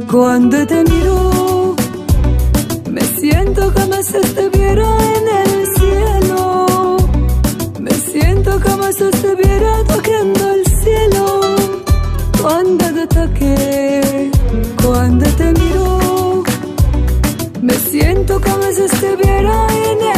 Cuando te miro, me siento como si estuviera en el cielo. Me siento como si estuviera tocando el cielo. Cuando te toqué, cuando te miro, me siento como si estuviera en el